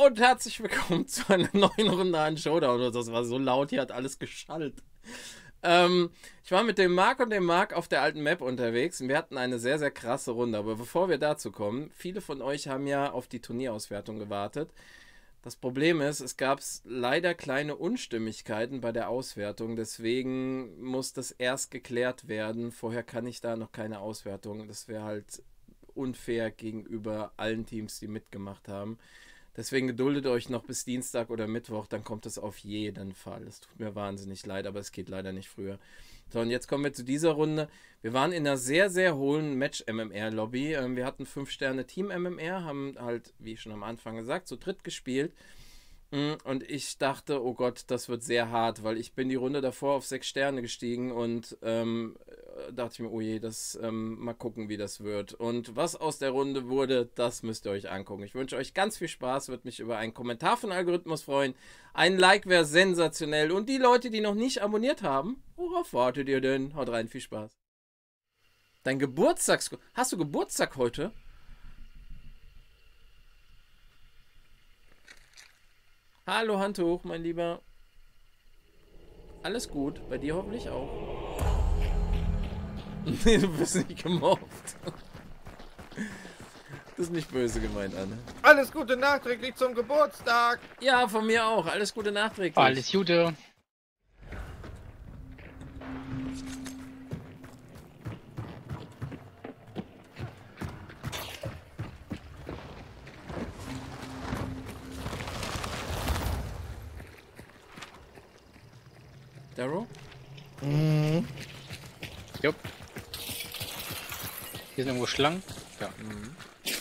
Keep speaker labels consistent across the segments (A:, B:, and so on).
A: Und herzlich willkommen zu einer neuen Runde an Showdown. Und das war so laut, hier hat alles geschallt. Ich war mit dem Marc und dem Marc auf der alten Map unterwegs und wir hatten eine sehr, sehr krasse Runde. Aber bevor wir dazu kommen, viele von euch haben ja auf die Turnierauswertung gewartet. Das Problem ist, es gab leider kleine Unstimmigkeiten bei der Auswertung. Deswegen muss das erst geklärt werden. Vorher kann ich da noch keine Auswertung. Das wäre halt unfair gegenüber allen Teams, die mitgemacht haben. Deswegen geduldet euch noch bis Dienstag oder Mittwoch, dann kommt es auf jeden Fall. Es tut mir wahnsinnig leid, aber es geht leider nicht früher. So, und jetzt kommen wir zu dieser Runde. Wir waren in einer sehr, sehr hohen Match-MMR-Lobby. Wir hatten 5 Sterne Team-MMR, haben halt, wie schon am Anfang gesagt, zu dritt gespielt. Und ich dachte, oh Gott, das wird sehr hart, weil ich bin die Runde davor auf 6 Sterne gestiegen und dachte ich mir, oh je, mal gucken, wie das wird. Und was aus der Runde wurde, das müsst ihr euch angucken. Ich wünsche euch ganz viel Spaß, würde mich über einen Kommentar von Algorithmus freuen. Ein Like wäre sensationell. Und die Leute, die noch nicht abonniert haben, worauf wartet ihr denn? Haut rein, viel Spaß. Dein Hast du Geburtstag heute? Hallo Handtuch, mein Lieber. Alles gut, bei dir hoffentlich auch. Nee, du bist nicht gemobbt. Das ist nicht böse gemeint, Anne.
B: Alles Gute nachträglich zum Geburtstag.
A: Ja, von mir auch. Alles Gute nachträglich.
C: Alles Gute.
A: Darrow?
C: Mhm. Jupp. Hier sind irgendwo Schlangen. Ja.
A: Mhm.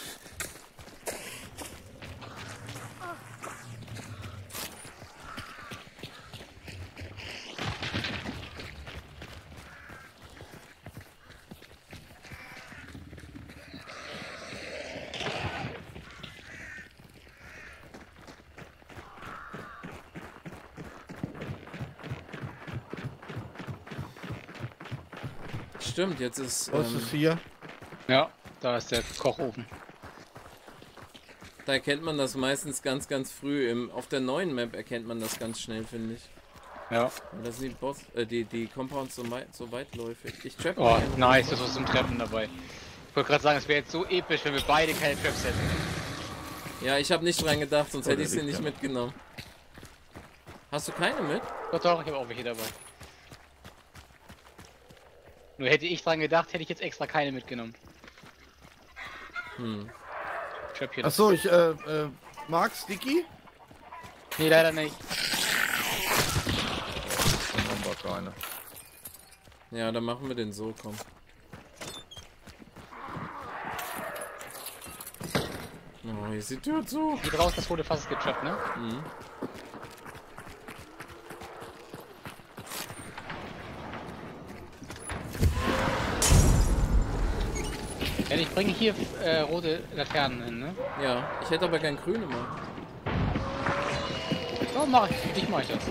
A: Stimmt, jetzt ist...
B: Was ist hier?
C: Ja, da ist der Kochofen.
A: Da erkennt man das meistens ganz, ganz früh. Auf der neuen Map erkennt man das ganz schnell, finde ich.
C: Ja.
A: Da sind die Compounds so weitläufig. Ich trap
C: Oh, nice, das ist zum Treppen dabei. Ich wollte gerade sagen, es wäre jetzt so episch, wenn wir beide keine Traps hätten.
A: Ja, ich habe nicht dran gedacht, sonst hätte ich sie nicht mitgenommen. Hast du keine mit?
C: Doch, doch, ich habe auch welche dabei. Nur hätte ich dran gedacht, hätte ich jetzt extra keine mitgenommen.
B: Achso, ich mag Sticky?
C: Nee, leider nicht.
B: Dann haben wir keine.
A: Ja, dann machen wir den so, komm. Oh, hier ist die Tür zu.
C: Hier draußen, das wurde fast getrappt, ne?
A: Mhm.
C: Ja, ich bringe hier rote Laternen hin, ne?
A: Ja, ich hätte aber kein grüne mehr.
C: So, mach ich. Für dich mach ich das.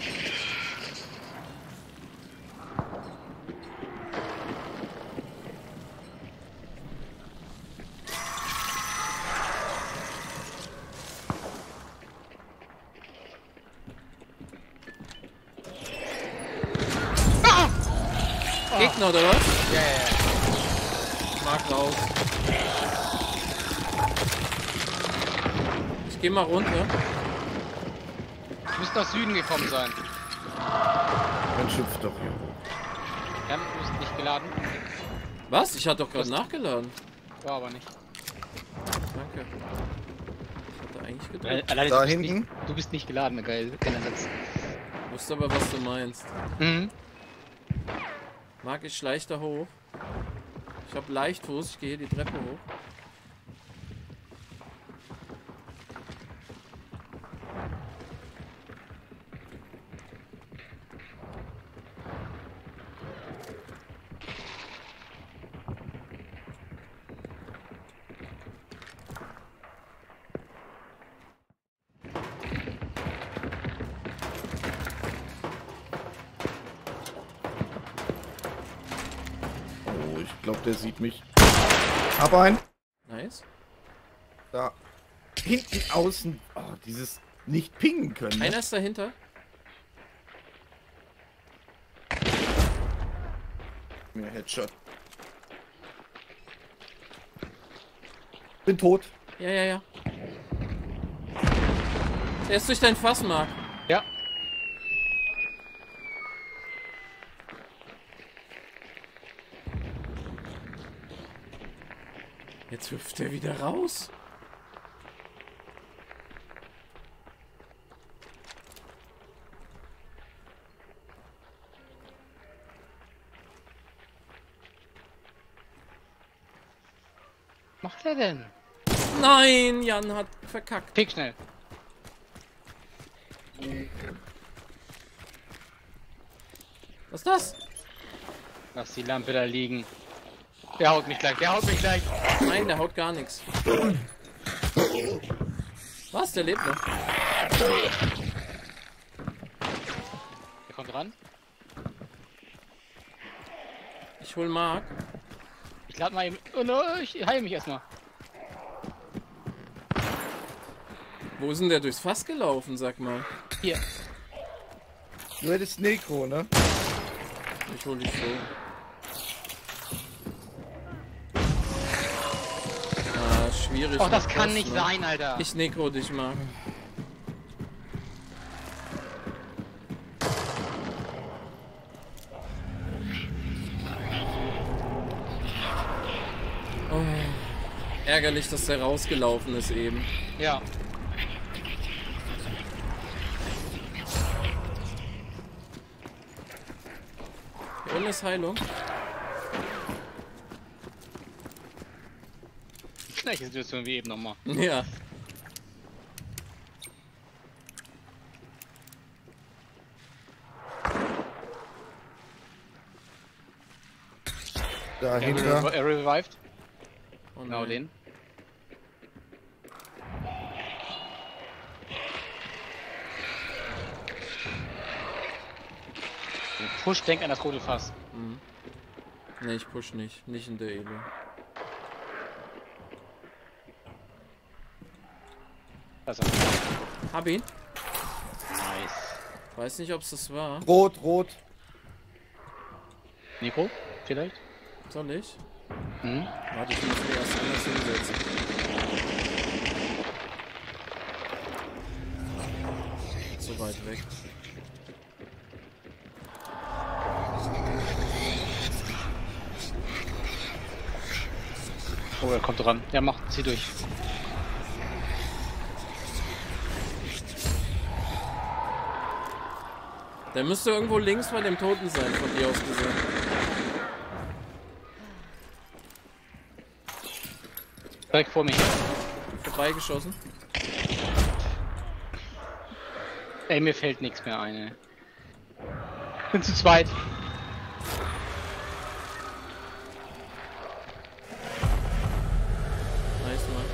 A: Gegner oder was?
C: Ja, ja, ja.
A: Mark raus. Ich geh mal runter.
C: Du müsst aus Süden gekommen sein.
B: Dann schüpft doch hier.
C: Ja, du bist nicht geladen.
A: Was? Ich hatte doch gerade nachgeladen.
C: War aber nicht.
A: Danke. Ich hatte eigentlich gedrückt.
C: Alleine
B: Da
C: du bist
B: hinten?
C: Nicht, du bist nicht geladen, geil. Keiner Satz.
A: Ich wusste aber, was du meinst.
C: Mhm.
A: Marc, ich schleich da hoch. Ich hab Leichtfuß, ich gehe die Treppe hoch.
B: Ich glaube, der sieht mich. Hab einen.
A: Nice.
B: Da. Hinten, außen. Oh, dieses nicht pingen können. Ne?
A: Einer ist dahinter.
B: Mir Headshot. Bin tot.
A: Ja, ja, ja. Der ist durch dein Fass, Marc.
C: Ja.
A: Jetzt hüpft er wieder raus.
C: Was macht er denn?
A: Nein, Jan hat verkackt.
C: Pick schnell.
A: Was ist das?
C: Lass die Lampe da liegen. Der haut mich gleich, der haut mich gleich.
A: Nein, der haut gar nichts. Was? Der lebt noch.
C: Der kommt ran.
A: Ich hol Marc.
C: Ich lade mal eben. Oh no, ich heile mich erstmal.
A: Wo ist denn der durchs Fass gelaufen, sag mal?
C: Hier.
B: Du hättest Necro, ne?
A: Ich hol dich so. Ah, schwierig.
C: Oh, das
A: macht
C: kann nicht
A: ne?
C: sein, Alter.
A: Ich necro dich, Marc. Oh, ärgerlich, dass der rausgelaufen ist eben.
C: Ja.
A: Hier unten ist Heilung.
C: Gleiche Situation wie eben nochmal.
A: Ja.
B: Dahinter.
C: Er revived.
A: Oh
C: Genau
A: nein.
C: den. Push, denk an das rote Fass.
A: Mhm. Ne, ich push nicht. Nicht in der Elo.
C: Also.
A: Hab ihn.
C: Nice.
A: Weiß nicht, ob es das war.
B: Rot, rot.
C: Nico, vielleicht?
A: Soll ich?
C: Mhm.
A: Warte, ich muss mich erst anders hinsetzen. So weit weg.
C: Oh, er kommt ran. Ja, mach, zieh durch.
A: Der müsste irgendwo links bei dem Toten sein, von dir aus gesehen.
C: Direkt vor mir.
A: Vorbeigeschossen.
C: Ey, mir fällt nichts mehr ein, ey. Bin zu zweit.
A: Nice, Mann.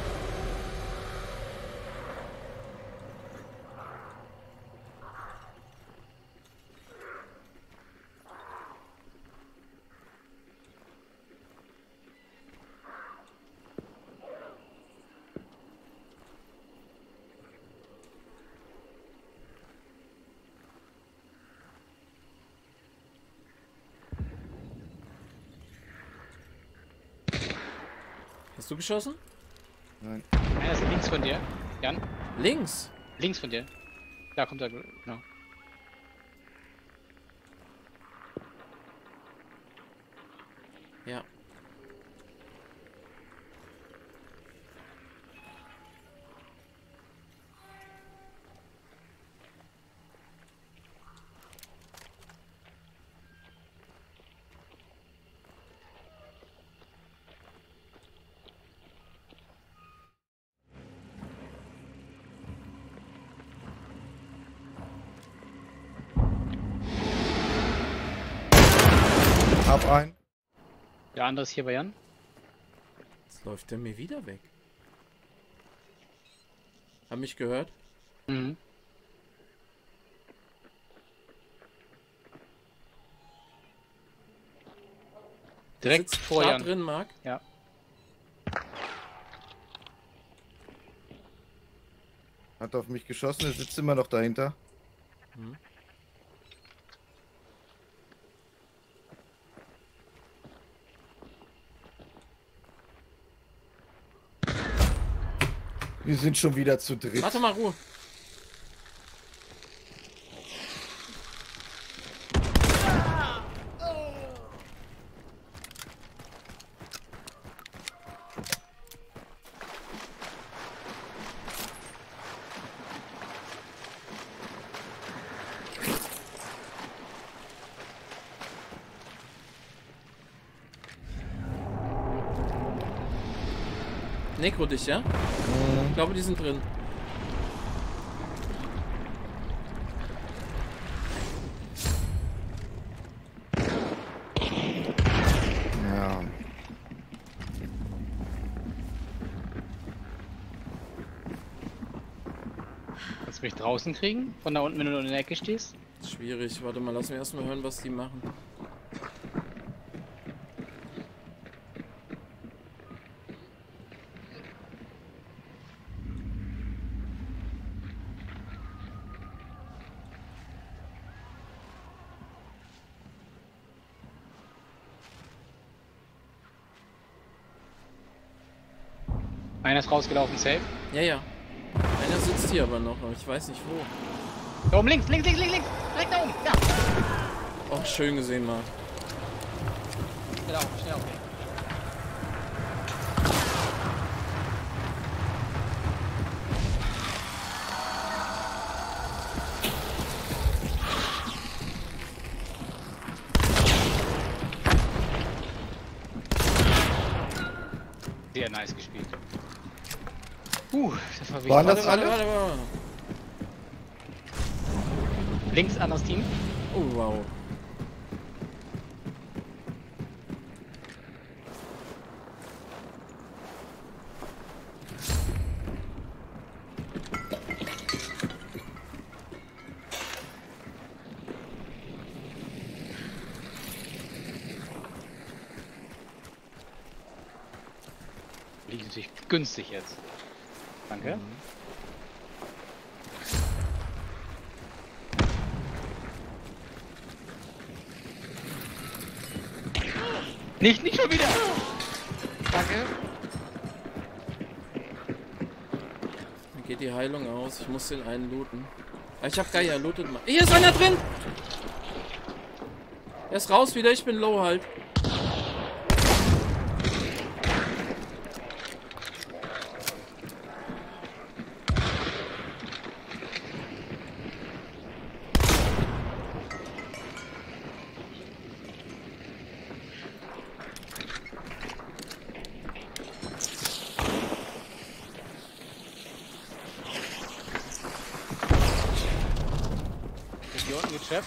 A: Hast du geschossen?
B: Nein.
C: Einer ist links von dir. Jan?
A: Links.
C: Links von dir. Da kommt er, genau.
A: Ja.
B: Hab ein.
C: Der andere ist hier bei Jan.
A: Jetzt läuft der mir wieder weg. Hab mich gehört?
C: Mhm. Direkt
A: Sitzt
C: vor
A: da
C: Jan.
A: drin, Marc.
C: Ja.
B: Hat auf mich geschossen, er sitzt immer noch dahinter.
A: Hm.
B: Wir sind schon wieder zu dritt.
A: Warte mal, Ruhe. Necro dich, ja? Ich glaube, die sind drin.
B: Ja.
C: Kannst du mich draußen kriegen? Von da unten, wenn du in der Ecke stehst?
A: Schwierig. Warte mal, lass mich erstmal hören, was die machen.
C: Einer ist rausgelaufen, safe.
A: Ja, ja. Einer sitzt hier aber noch, aber ich weiß nicht wo.
C: Da oben links, links, links, links, links. Direkt da oben. Ja.
A: Oh, schön gesehen, Marc.
C: Schnell auf, schnell auf. Sehr nice gespielt. Das war
B: Waren
C: wichtig.
B: das alle?
A: Warte.
C: Links anderes Team.
A: Oh, wow.
C: Liegt natürlich günstig jetzt. Danke. Nicht schon wieder! Danke.
A: Mir geht die Heilung aus. Ich muss den einen looten. Ah, ich hab Geier, lootet mal. Hier ist einer drin! Er ist raus wieder, ich bin low halt.
C: Hier unten gecheckt.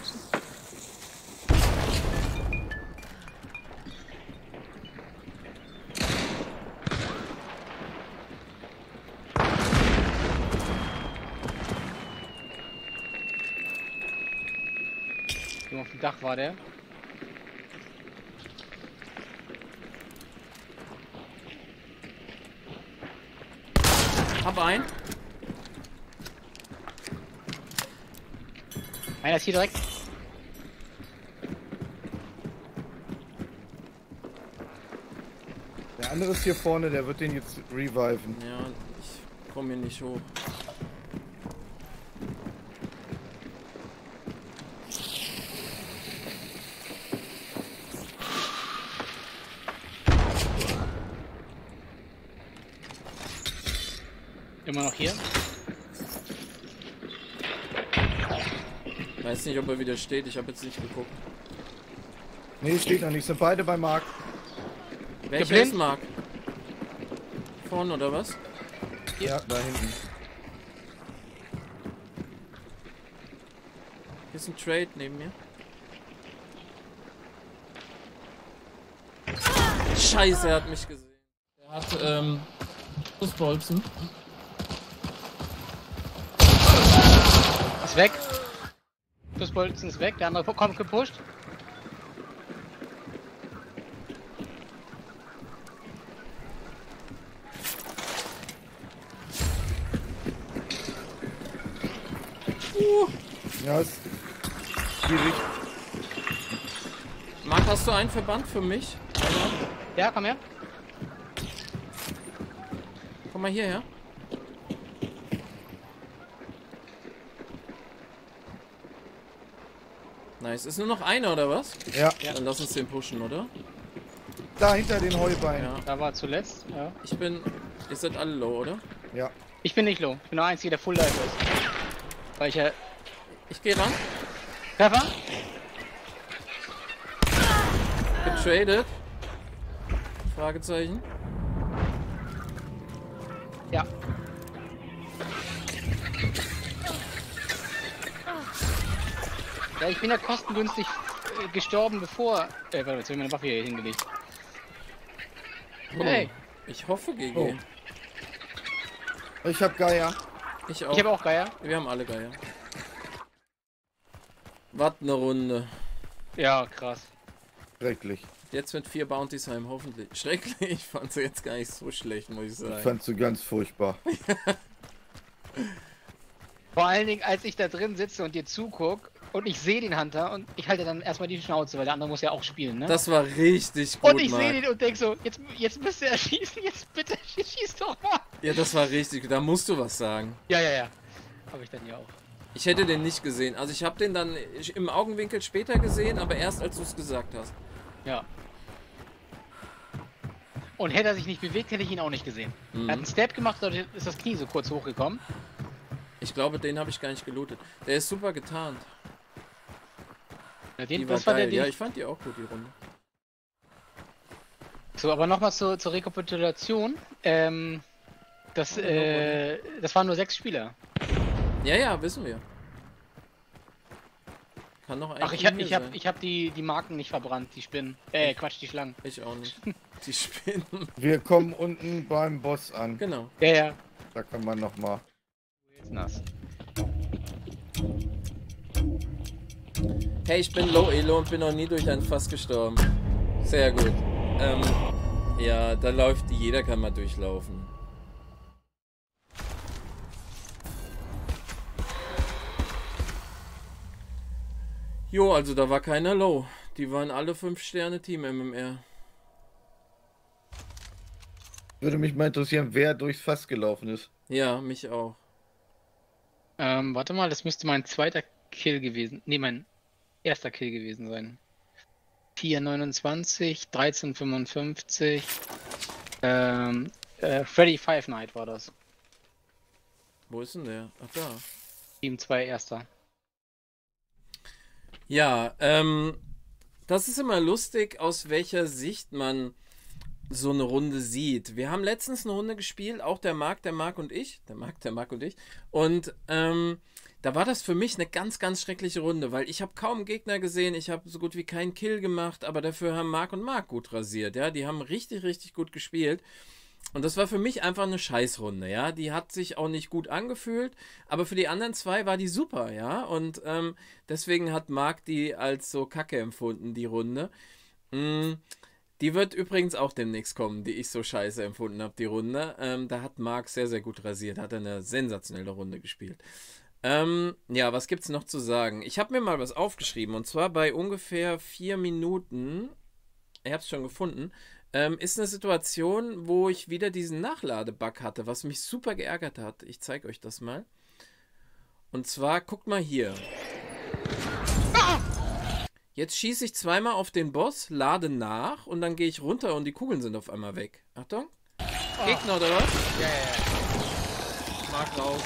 C: Hier auf dem Dach war der.
A: Hab einen.
C: Einer ist hier direkt.
B: Der andere ist hier vorne, der wird den jetzt reviven.
A: Ja, ich komme hier nicht hoch.
C: Immer noch hier.
A: Weiß nicht, ob er wieder steht. Ich habe jetzt nicht geguckt.
B: Nee, steht noch nicht. Sind beide bei Mark.
A: Welcher
C: Geblind?
A: ist Marc? Vorne oder was?
B: Ja, da hinten.
A: Hier ist ein Trade neben mir. Scheiße, er hat mich gesehen. Er hat, Schussbolzen.
C: Ist weg. Schussbolzen ist weg. Der andere kommt gepusht.
B: Ja, ist schwierig.
A: Marc, hast du einen Verband für mich?
C: Ja, komm her.
A: Komm mal hierher. Nice. Ist nur noch einer, oder was?
B: Ja,
A: Dann lass uns den pushen, oder?
B: da hinter den Heubeinen.
A: Ja.
C: Da war zuletzt, ja.
A: Ich bin... Ihr seid alle low, oder?
B: Ja.
C: Ich bin nicht low. Ich bin der Einzige, der Full Life ist. Weil ich ja...
A: Ich gehe ran.
C: Treffer?
A: Getradet. Fragezeichen.
C: Ja. Ja, ich bin ja kostengünstig gestorben, bevor... warte, jetzt habe ich meine Waffe hier hingelegt.
A: Oh,
C: Hey,
A: ich hoffe, GG.
B: Oh. Ich hab Geier.
A: Ich auch.
C: ich habe auch Geier.
A: Wir haben alle Geier. Was eine Runde.
C: Ja, krass.
B: Schrecklich.
A: Jetzt mit 4 Bounties heim, hoffentlich. Schrecklich. Ich fand sie jetzt gar nicht so schlecht, muss ich
B: Ich
A: sagen.
B: fand's so ganz furchtbar.
C: Vor allen Dingen, als ich da drin sitze und dir zuguck und ich sehe den Hunter und ich halte dann erstmal die Schnauze, weil der andere muss ja auch spielen, ne?
A: Das war richtig gut,
C: und ich sehe
A: Marc.
C: den und denk so, jetzt müsste er schießen, jetzt bitte schieß doch mal.
A: Ja, das war richtig gut. Da musst du was sagen.
C: Ja, ja, ja. Habe ich dann ja auch.
A: Ich hätte den nicht gesehen. Also ich habe den dann im Augenwinkel später gesehen, aber erst als du es gesagt hast.
C: Ja. Und hätte er sich nicht bewegt, hätte ich ihn auch nicht gesehen. Er hat einen Step gemacht, oder ist das Knie so kurz hochgekommen.
A: Ich glaube, den habe ich gar nicht gelootet. Der ist super getarnt.
C: Ja,
A: Die
C: das war der
A: geil. Ja,
C: Ding.
A: ich fand die auch gut, die Runde.
C: So, aber nochmal zur Rekapitulation. Das waren nur 6 Spieler.
A: Ja, ja, wissen wir. Kann noch ein
C: Ach,
A: Team hier sein.
C: ich hab die Marken nicht verbrannt, die Spinnen. Quatsch, die Schlangen.
A: Ich auch nicht. Die Spinnen.
B: Wir kommen unten beim Boss an.
A: Genau.
C: Ja, ja.
B: Da kann man noch mal.
C: Jetzt nass.
A: Hey, ich bin Low Elo und bin noch nie durch ein Fass gestorben. Sehr gut. Ja, da läuft jeder kann mal durchlaufen. Jo, also da war keiner Low. Die waren alle 5 Sterne Team MMR.
B: Würde mich mal interessieren, wer durchs Fass gelaufen ist.
A: Ja, mich auch.
C: Warte mal, das müsste mein zweiter Kill gewesen. Nee, mein erster Kill gewesen sein. 4,29, 13,55. Freddy Five Night war das.
A: Wo ist denn der? Ach da.
C: Team 2 erster.
A: Ja, das ist immer lustig, aus welcher Sicht man so eine Runde sieht. Wir haben letztens eine Runde gespielt, auch der Marc und ich. Der Marc und ich. Und da war das für mich eine ganz, ganz schreckliche Runde, weil ich habe kaum Gegner gesehen, ich habe so gut wie keinen Kill gemacht, aber dafür haben Marc und Marc gut rasiert, ja. Die haben richtig, richtig gut gespielt. Und das war für mich einfach eine Scheißrunde, ja. Die hat sich auch nicht gut angefühlt, aber für die anderen 2 war die super, ja. Und deswegen hat Marc die als so kacke empfunden, die Runde. Die wird übrigens auch demnächst kommen, die ich so scheiße empfunden habe, die Runde. Da hat Marc sehr, sehr gut rasiert, hat eine sensationelle Runde gespielt. Ja, was gibt's noch zu sagen? Ich habe mir mal was aufgeschrieben, und zwar bei ungefähr 4 Minuten, ich habe es schon gefunden, ist eine Situation, wo ich wieder diesen Nachladebug hatte, was mich super geärgert hat. Ich zeige euch das mal. Und zwar, guckt mal hier. Jetzt schieße ich zweimal auf den Boss, lade nach und dann gehe ich runter und die Kugeln sind auf einmal weg. Achtung. Gegner oder was?
C: Ja, ja, ja.
A: Mark raus.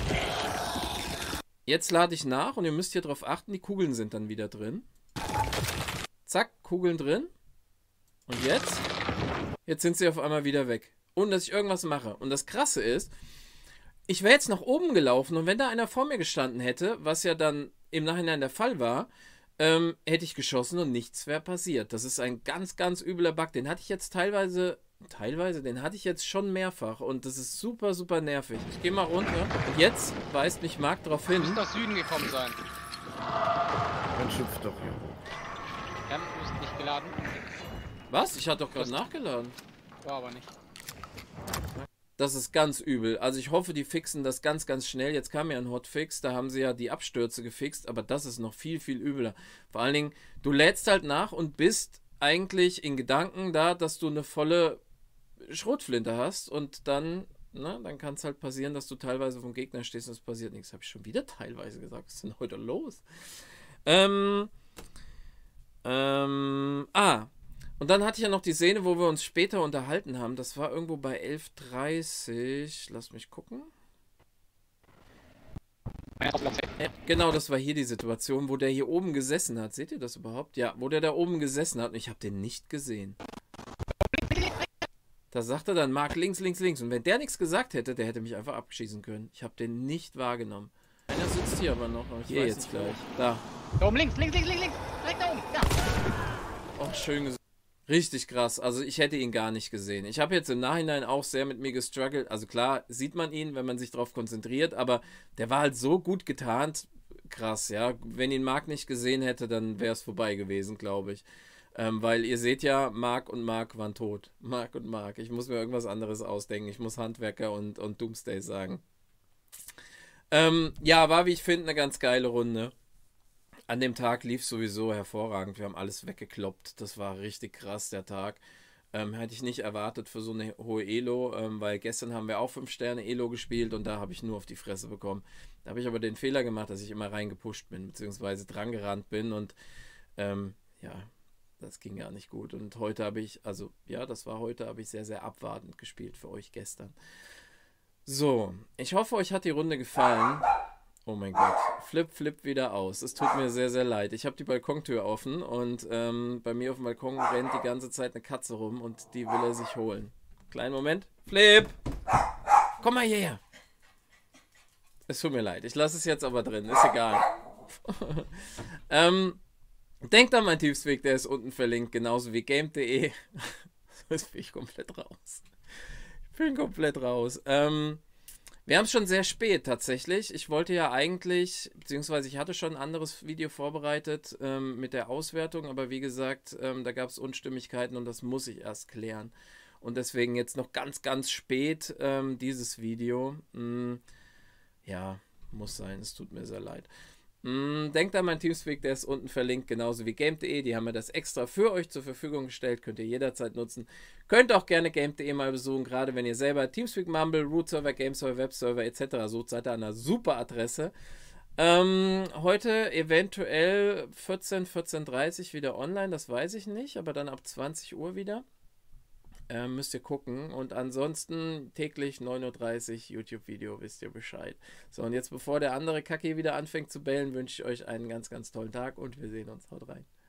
A: Jetzt lade ich nach und ihr müsst hier drauf achten, die Kugeln sind dann wieder drin. Zack, Kugeln drin. Und jetzt? Jetzt sind sie auf einmal wieder weg. Ohne dass ich irgendwas mache. Und das Krasse ist, ich wäre jetzt nach oben gelaufen und wenn da einer vor mir gestanden hätte, was ja dann im Nachhinein der Fall war, hätte ich geschossen und nichts wäre passiert. Das ist ein ganz, ganz übler Bug. Den hatte ich jetzt teilweise, den hatte ich jetzt schon mehrfach und das ist super, super nervig. Ich gehe mal runter und jetzt weist mich Marc darauf hin.
C: Du musst nach Süden gekommen sein.
B: Dann schupf doch hier.
C: Ja, du bist nicht geladen.
A: Was? Ich hatte doch gerade nachgeladen.
C: War aber nicht.
A: Das ist ganz übel. Also ich hoffe, die fixen das ganz, ganz schnell. Jetzt kam ja ein Hotfix, da haben sie ja die Abstürze gefixt, aber das ist noch viel, viel übler. Vor allen Dingen, du lädst halt nach und bist eigentlich in Gedanken da, dass du eine volle Schrotflinte hast und dann, dann kann es halt passieren, dass du teilweise vom Gegner stehst und es passiert nichts. Habe ich schon wieder teilweise gesagt. Was ist denn heute los? Und dann hatte ich ja noch die Szene, wo wir uns später unterhalten haben. Das war irgendwo bei 11:30. Lass mich gucken. Ja, genau, das war hier die Situation, wo der hier oben gesessen hat. Seht ihr das überhaupt? Ja, wo der da oben gesessen hat und ich habe den nicht gesehen. Da sagte dann Marc links, links, links. Und wenn der nichts gesagt hätte, der hätte mich einfach abschießen können. Ich habe den nicht wahrgenommen. Einer sitzt hier aber noch. Hier jetzt gleich. Da.
C: Da oben links, links, links, links, links. Direkt da oben. Ja.
A: Oh, schön gesagt. Richtig krass. Also ich hätte ihn gar nicht gesehen. Ich habe jetzt im Nachhinein auch sehr mit mir gestruggelt. Also klar sieht man ihn, wenn man sich darauf konzentriert, aber der war halt so gut getarnt. Krass, ja. Wenn ihn Marc nicht gesehen hätte, dann wäre es vorbei gewesen, glaube ich. Weil ihr seht ja, Marc und Marc waren tot. Marc und Marc. Ich muss mir irgendwas anderes ausdenken. Ich muss Handwerker und Doomsday sagen. Ja, war, wie ich finde, eine ganz geile Runde. An dem Tag lief sowieso hervorragend. Wir haben alles weggekloppt. Das war richtig krass, der Tag. Hätte ich nicht erwartet für so eine hohe Elo, weil gestern haben wir auch 5 Sterne Elo gespielt und da habe ich nur auf die Fresse bekommen. Da habe ich aber den Fehler gemacht, dass ich immer reingepusht bin, beziehungsweise dran gerannt bin und ja, das ging gar nicht gut. Und heute habe ich, also ja, das war heute, habe ich sehr, sehr abwartend gespielt für euch gestern. So, ich hoffe, euch hat die Runde gefallen. Oh mein Gott, Flip wieder aus. Es tut mir sehr, sehr leid. Ich habe die Balkontür offen und bei mir auf dem Balkon rennt die ganze Zeit eine Katze rum und die will er sich holen. Kleinen Moment. Flip! Komm mal hierher. Es tut mir leid. Ich lasse es jetzt aber drin. Ist egal. Denkt an meinen Teamspeak, der ist unten verlinkt, genauso wie game.de. Jetzt bin ich komplett raus. Ich bin komplett raus. Wir haben es schon sehr spät tatsächlich. Ich wollte ja eigentlich, beziehungsweise ich hatte schon ein anderes Video vorbereitet mit der Auswertung, aber wie gesagt, da gab es Unstimmigkeiten und das muss ich erst klären. Und deswegen jetzt noch ganz, ganz spät dieses Video. Ja, muss sein, es tut mir sehr leid. Denkt an meinen Teamspeak, der ist unten verlinkt, genauso wie game.de. Die haben mir das extra für euch zur Verfügung gestellt, könnt ihr jederzeit nutzen. Könnt auch gerne game.de mal besuchen, gerade wenn ihr selber Teamspeak, Mumble, Root-Server, Game-Server, Web-Server etc. sucht, seid ihr an einer super Adresse. Heute eventuell 14:30 Uhr wieder online, das weiß ich nicht, aber dann ab 20 Uhr wieder. Müsst ihr gucken. Und ansonsten täglich 9:30 Uhr YouTube-Video, wisst ihr Bescheid. So, und jetzt bevor der andere Kacke wieder anfängt zu bellen, wünsche ich euch einen ganz, ganz tollen Tag und wir sehen uns. Haut rein.